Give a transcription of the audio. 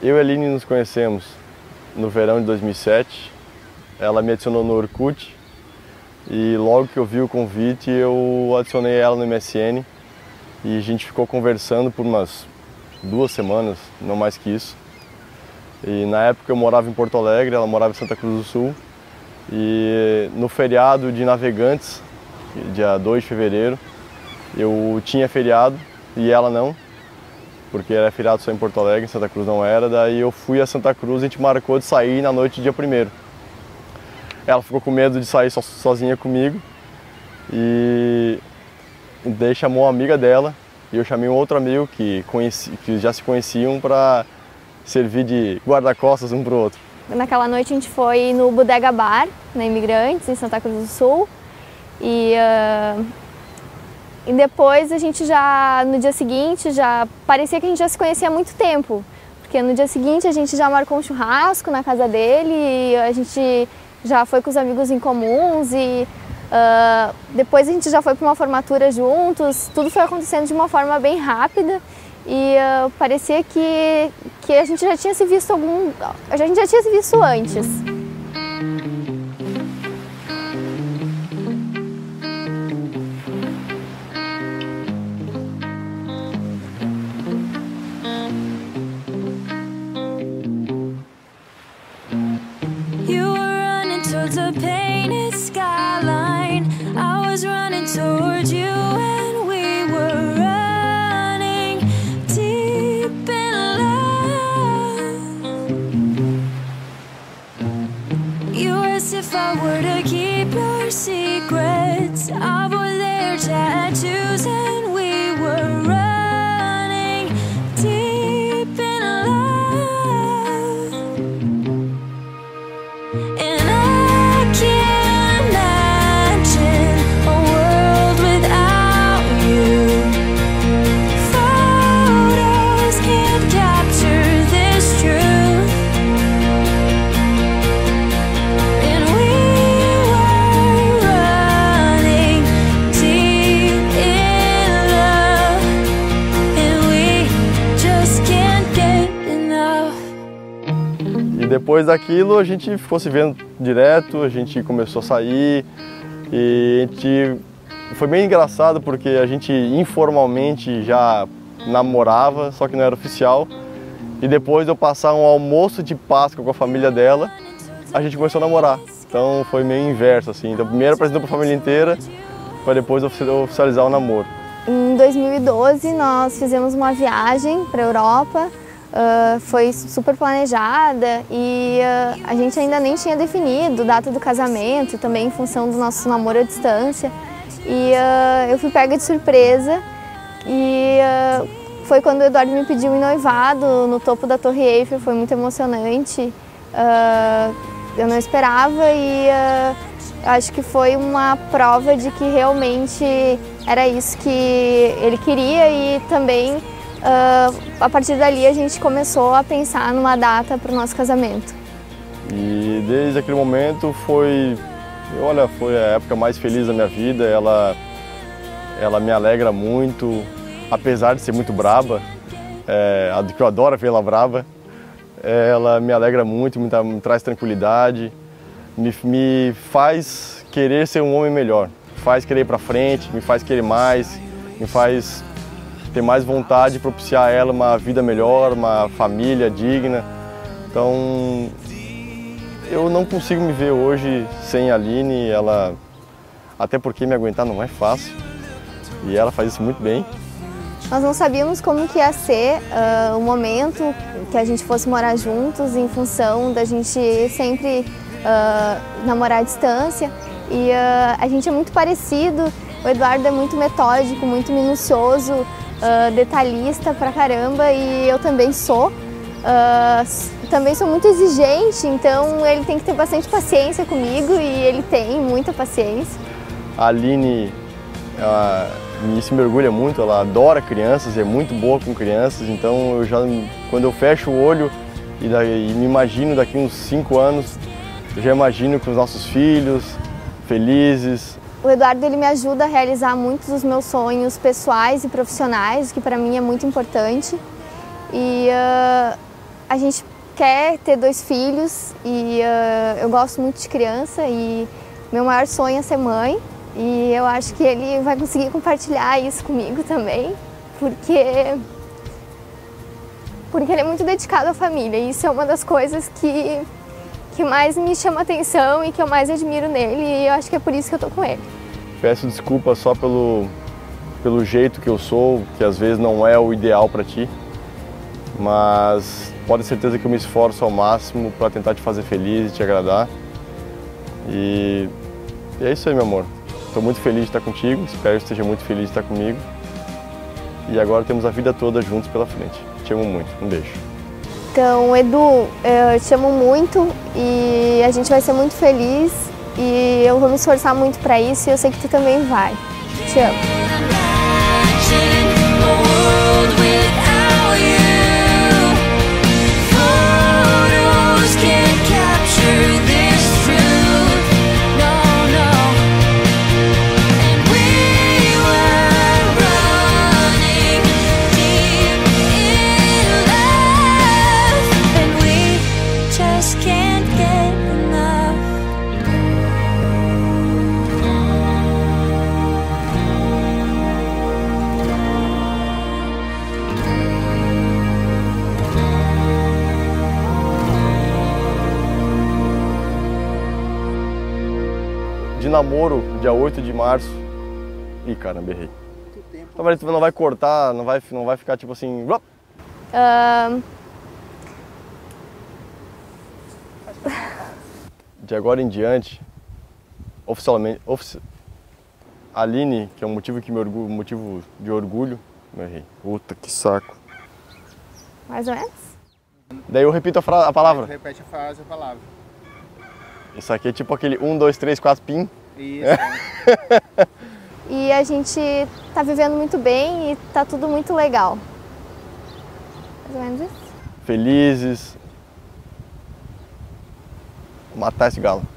Eu e a Aline nos conhecemos no verão de 2007. Ela me adicionou no Orkut e logo que eu vi o convite eu adicionei ela no MSN e a gente ficou conversando por umas 2 semanas, não mais que isso. E na época eu morava em Porto Alegre, ela morava em Santa Cruz do Sul. E no feriado de Navegantes, dia 2 de fevereiro, eu tinha feriado e ela não, porque era feriado só em Porto Alegre, em Santa Cruz não era. Daí eu fui a Santa Cruz e a gente marcou de sair na noite do dia 1º. Ela ficou com medo de sair sozinha comigo e daí chamou uma amiga dela e eu chamei um outro amigo que já se conheciam para servir de guarda-costas um para o outro. Naquela noite a gente foi no Bodega Bar, na Imigrantes, em Santa Cruz do Sul. E depois a gente no dia seguinte, já parecia que a gente já se conhecia há muito tempo. Porque no dia seguinte a gente já marcou um churrasco na casa dele e a gente já foi com os amigos em comuns e depois a gente já foi para uma formatura juntos. Tudo foi acontecendo de uma forma bem rápida. E parecia que a gente já tinha se visto antes. You were running towards a painted skyline. I was running towards you and we were if I were to keep your secrets, I wore their tattoos and we were running deep in love. And I can't imagine a world without you. Photos can't capture this truth. E depois daquilo a gente ficou se vendo direto, a gente começou a sair e foi bem engraçado porque a gente informalmente já namorava, só que não era oficial. E depois de eu passar um almoço de Páscoa com a família dela, a gente começou a namorar. Então foi meio inverso assim. Então primeiro apresentou para a família inteira, para depois oficializar o namoro. Em 2012 nós fizemos uma viagem para a Europa. Foi super planejada e a gente ainda nem tinha definido a data do casamento, também em função do nosso namoro à distância. E eu fui pega de surpresa e foi quando o Eduardo me pediu em noivado no topo da Torre Eiffel, foi muito emocionante. Eu não esperava e acho que foi uma prova de que realmente era isso que ele queria e também a partir dali a gente começou a pensar numa data para o nosso casamento. E desde aquele momento foi a época mais feliz da minha vida. Ela me alegra muito, apesar de ser muito braba, que eu adoro ver ela braba. Ela me alegra muito, me traz tranquilidade, me faz querer ser um homem melhor, me faz querer ir para frente, me faz querer mais, me faz ter mais vontade de propiciar a ela uma vida melhor, uma família digna. Então, eu não consigo me ver hoje sem a Aline, até porque me aguentar não é fácil, e ela faz isso muito bem. Nós não sabíamos como que ia ser o momento que a gente fosse morar juntos, em função da gente sempre namorar à distância, e a gente é muito parecido. O Eduardo é muito metódico, muito minucioso, detalhista pra caramba, e eu também sou. Também sou muito exigente, então ele tem que ter bastante paciência comigo e ele tem muita paciência. A Aline se me orgulha muito, ela adora crianças, é muito boa com crianças, então quando eu fecho o olho e me imagino daqui uns 5 anos, eu já imagino com os nossos filhos, felizes. O Eduardo ele me ajuda a realizar muitos dos meus sonhos pessoais e profissionais, o que para mim é muito importante. E A gente quer ter 2 filhos e eu gosto muito de criança e meu maior sonho é ser mãe. E eu acho que ele vai conseguir compartilhar isso comigo também, porque ele é muito dedicado à família. E isso é uma das coisas que mais me chama atenção e que eu mais admiro nele, e eu acho que é por isso que eu tô com ele. Peço desculpa só pelo jeito que eu sou, que às vezes não é o ideal para ti, mas pode ter certeza que eu me esforço ao máximo para tentar te fazer feliz e te agradar. E é isso aí, meu amor. Estou muito feliz de estar contigo, espero que esteja muito feliz de estar comigo. E agora temos a vida toda juntos pela frente. Te amo muito, um beijo. Então, Edu, eu te amo muito e a gente vai ser muito feliz e eu vou me esforçar muito para isso e eu sei que tu também vai. Te amo. De namoro, dia 8 de março. Ih, caramba, errei. Então não vai cortar, não vai ficar tipo assim... De agora em diante, oficialmente, Aline, que é um motivo de orgulho, eu errei. Puta, que saco. Mais ou menos? Daí eu repito a palavra. Repete a frase, a palavra. Isso aqui é tipo aquele 1, 2, 3, 4, pim. Isso. E a gente tá vivendo muito bem e tá tudo muito legal. Mais ou menos isso. Felizes. Matar esse galo.